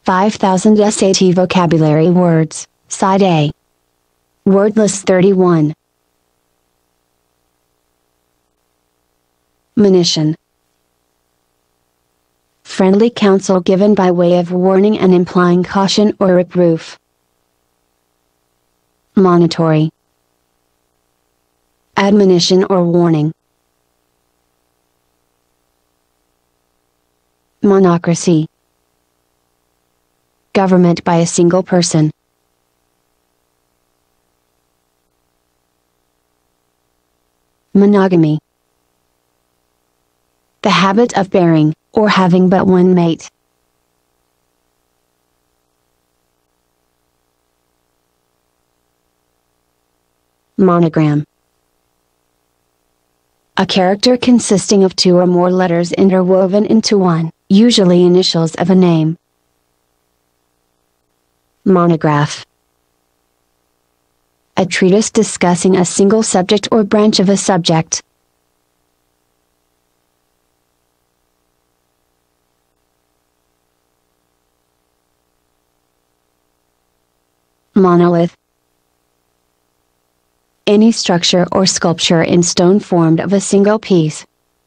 5000 SAT vocabulary words, Side A. Word list 31. Monition. Friendly counsel given by way of warning and implying caution or reproof. Monitory. Admonition or warning. Monocracy. Government by a single person. Monogamy. The habit of bearing, or having but one mate. Monogram. A character consisting of two or more letters interwoven into one, usually initials of a name. Monograph. A treatise discussing a single subject or branch of a subject. Monolith. Any structure or sculpture in stone formed of a single piece.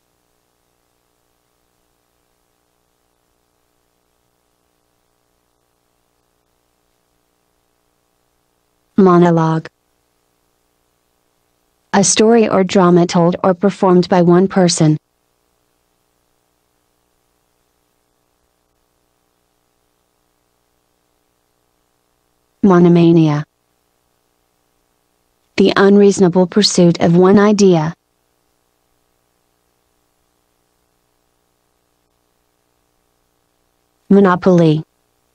Monologue. A story or drama told or performed by one person. Monomania. The unreasonable pursuit of one idea. Monopoly.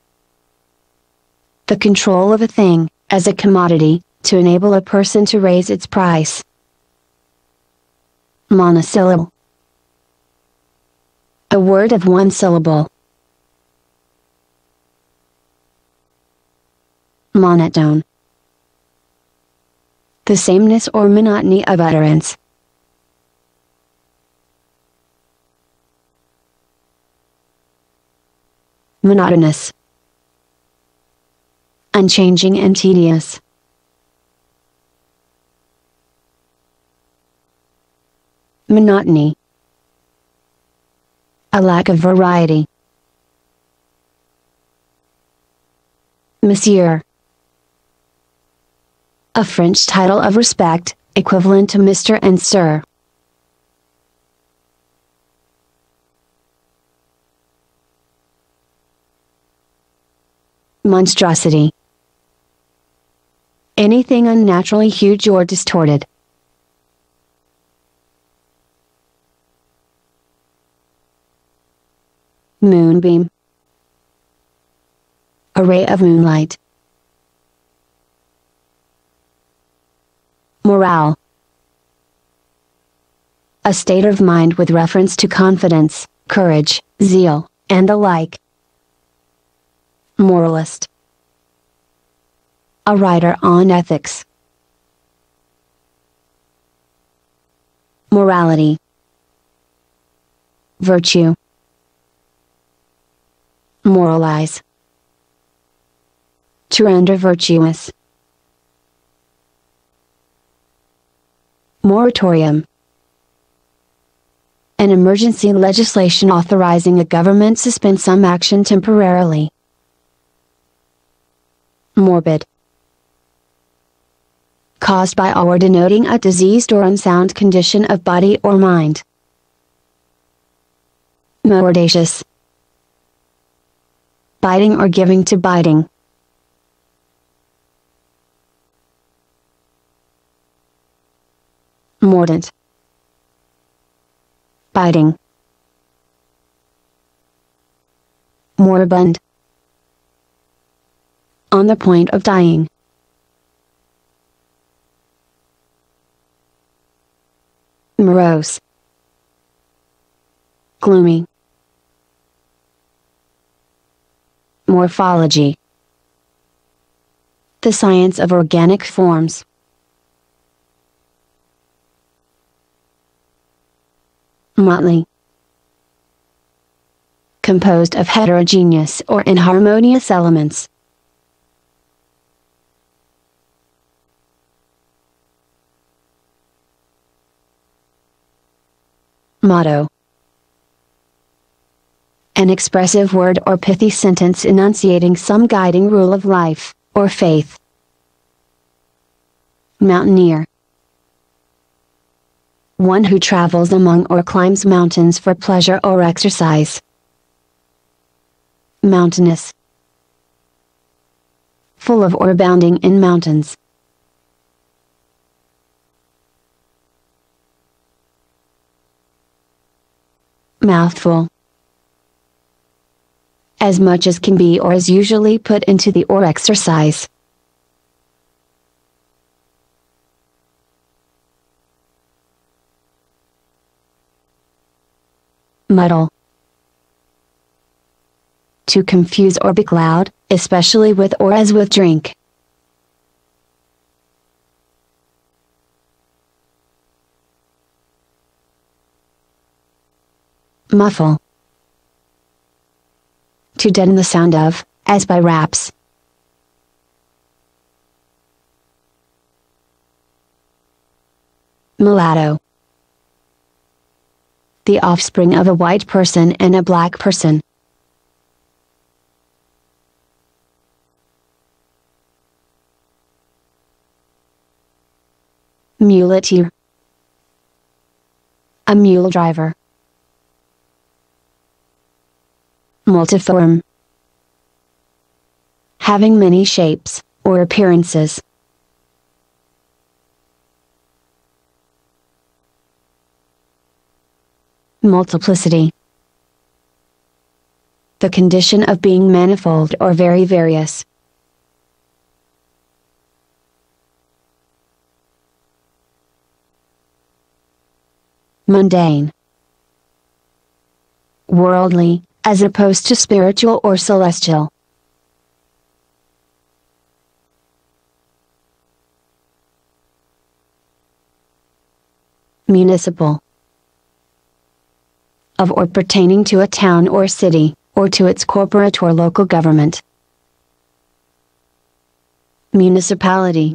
The control of a thing, as a commodity, to enable a person to raise its price. Monosyllable. A word of one syllable. Monotone. The sameness or monotony of utterance. Monotonous. Unchanging and tedious. Monotony. A lack of variety. Monsieur. A French title of respect, equivalent to Mr. and Sir. Monstrosity. Anything unnaturally huge or distorted. Moonbeam. A ray of moonlight. Morale. A state of mind with reference to confidence, courage, zeal, and the like. Moralist. A writer on ethics. Morality. Virtue. Moralize. To render virtuous. Moratorium. An emergency legislation authorizing a government suspend some action temporarily. Morbid. Caused by or denoting a diseased or unsound condition of body or mind. Mordacious. Biting or giving to biting. Mordant. Biting. Moribund. On the point of dying. Morose. Gloomy. Morphology. The science of organic forms. Motley. composed of heterogeneous or inharmonious elements. Motto. An expressive word or pithy sentence enunciating some guiding rule of life, or faith. Mountaineer. One who travels among or climbs mountains for pleasure or exercise. Mountainous. Full of or abounding in mountains. Mouthful. As much as can be or is usually put into the or exercise. Muddle. To confuse or becloud, especially with or as with drink. Muffle. To deaden the sound of, as by raps. Mulatto. The offspring of a white person and a black person. Muleteer. A mule driver. Multiform. Having many shapes, or appearances. Multiplicity. The condition of being manifold or very various. Mundane. Worldly, as opposed to spiritual or celestial. Municipal. Of or pertaining to a town or city, or to its corporate or local government. Municipality.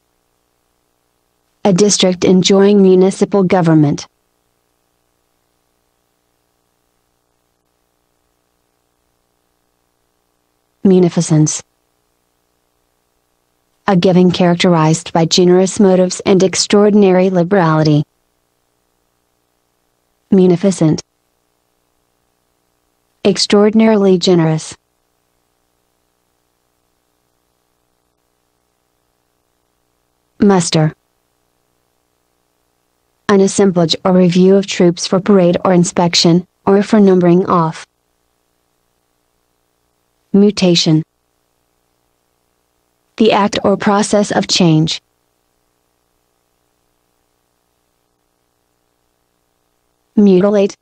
A district enjoying municipal government. Munificence. A giving characterized by generous motives and extraordinary liberality. Munificent. Extraordinarily generous. Muster. An assemblage or review of troops for parade or inspection, or for numbering off. Mutation. The act or process of change. Mutilate.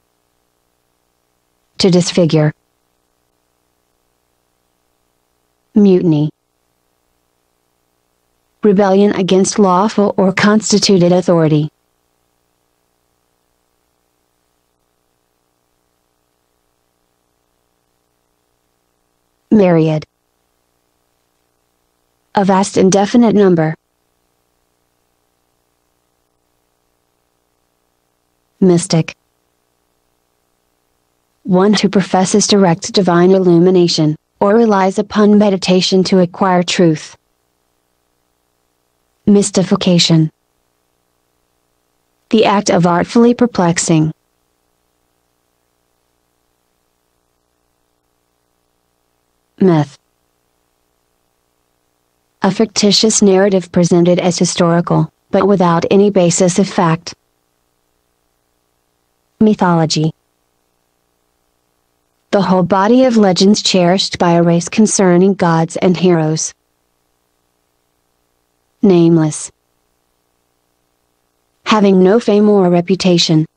To disfigure. Mutiny. Rebellion against lawful or constituted authority. Myriad. A vast indefinite number. Mystic. One who professes direct divine illumination, or relies upon meditation to acquire truth. Mystification. The act of artfully perplexing. Myth. A fictitious narrative presented as historical, but without any basis of fact. Mythology. The whole body of legends cherished by a race concerning gods and heroes. Nameless. Having no fame or reputation.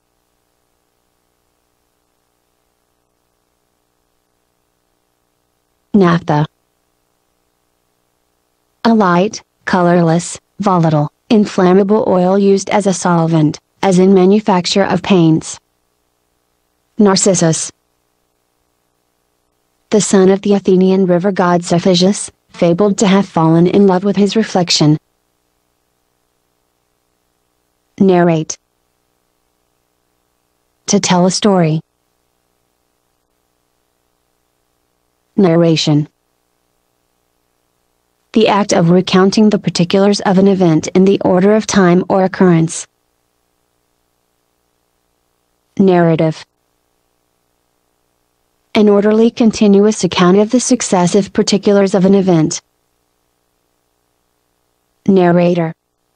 Naphtha. A light, colorless, volatile, inflammable oil used as a solvent, as in manufacture of paints. Narcissus. the son of the Athenian river god Cephissus, fabled to have fallen in love with his reflection. Narrate. To tell a story. Narration. The act of recounting the particulars of an event in the order of time or occurrence. Narrative. An orderly continuous account of the successive particulars of an event. Narrator.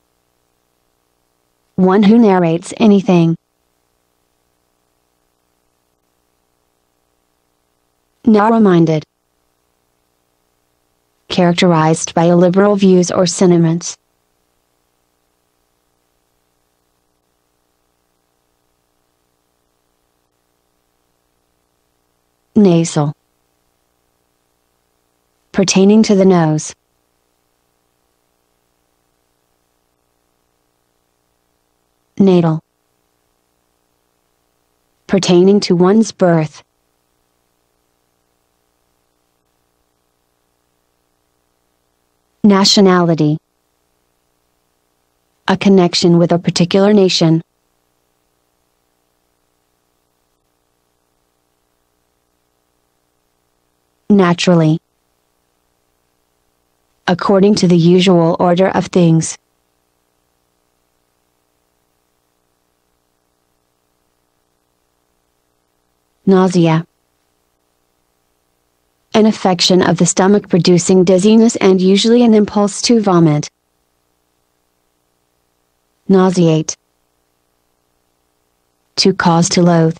One who narrates anything. Narrow-minded. Characterized by illiberal views or sentiments. Nasal. Pertaining to the nose. Natal. Pertaining to one's birth. Nationality. A connection with a particular nation. Naturally. According to the usual order of things. Nausea. An affection of the stomach producing dizziness and usually an impulse to vomit. Nauseate. To cause to loathe.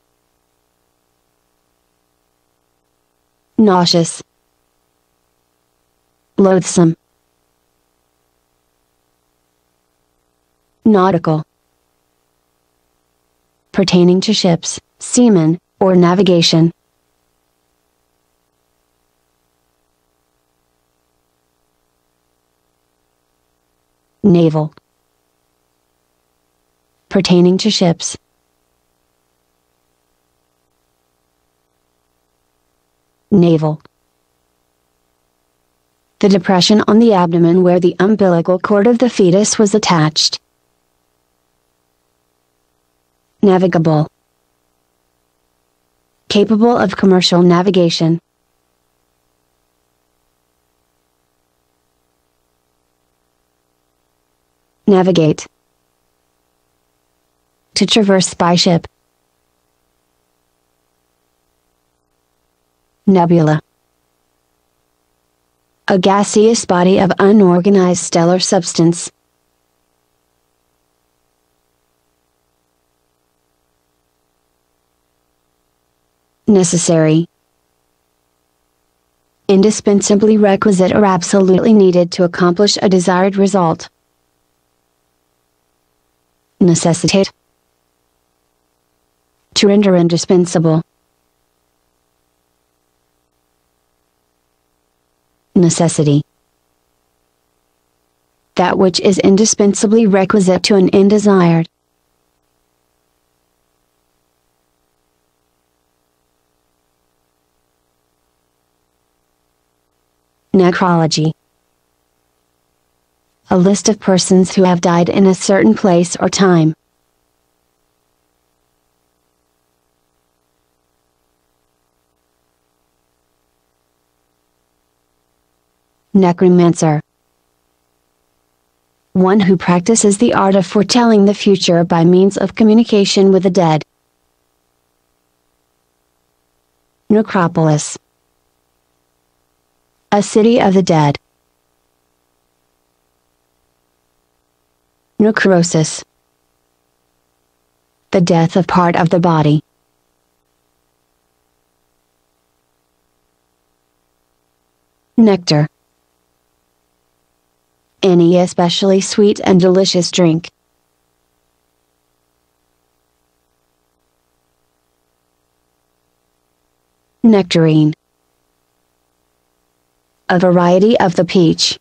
Nauseous. Loathsome. Nautical. Pertaining to ships, seamen, or navigation. Naval. Pertaining to ships. Navel. The depression on the abdomen where the umbilical cord of the fetus was attached. Navigable. Capable of commercial navigation. Navigate. To traverse by ship. Nebula. A gaseous body of unorganized stellar substance. Necessary. Indispensably requisite or absolutely needed to accomplish a desired result. Necessitate. To render indispensable. Necessity. That which is indispensably requisite to an end desired. Necrology. A list of persons who have died in a certain place or time. Necromancer. One who practices the art of foretelling the future by means of communication with the dead. Necropolis. A city of the dead. Necrosis. The death of part of the body. Nectar. Any especially sweet and delicious drink. Nectarine. A variety of the peach.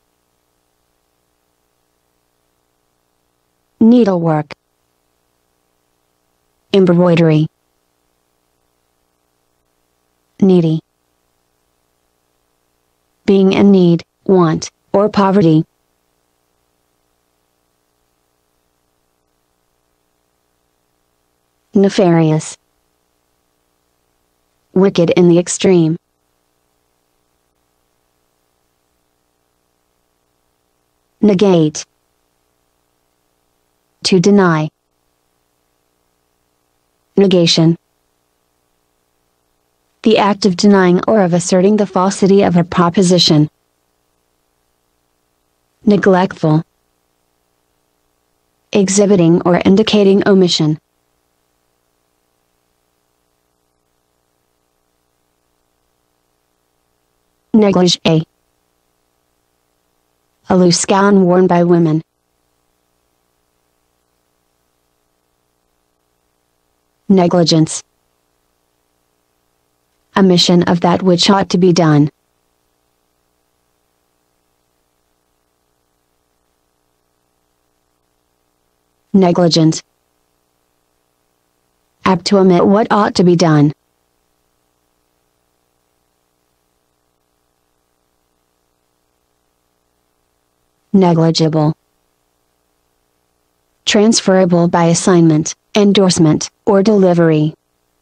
Needlework. Embroidery. Needy. being in need, want, or poverty. Nefarious. Wicked in the extreme. Negate. To deny. Negation. The act of denying or of asserting the falsity of a proposition. Neglectful. Exhibiting or indicating omission. Negligee. A loose gown worn by women. Negligence. Omission of that which ought to be done. Negligent. Apt to omit what ought to be done. Negligible. Transferable by assignment, endorsement, or delivery.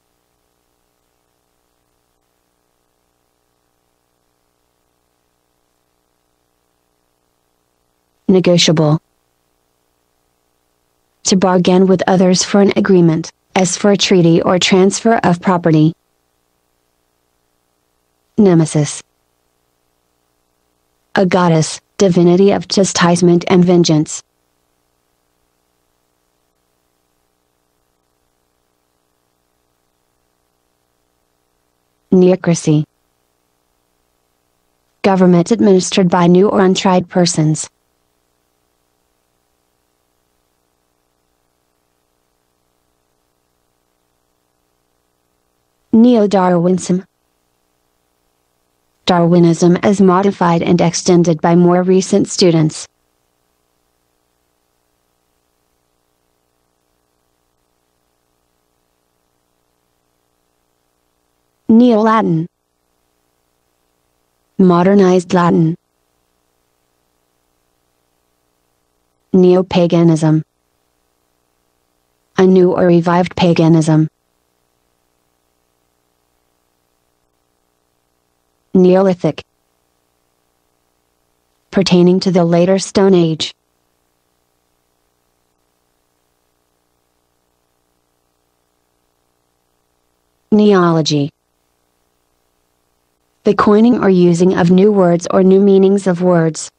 Negotiable. To bargain with others for an agreement, as for a treaty or transfer of property. Nemesis. A goddess, divinity of chastisement and vengeance. Neocracy. Government administered by new or untried persons. Neo-Darwinism. Darwinism as modified and extended by more recent students. Neo-Latin. Modernized Latin. Neo-paganism. A new or revived paganism. Neolithic. Pertaining to the later Stone Age. Neology. The coining or using of new words or new meanings of words.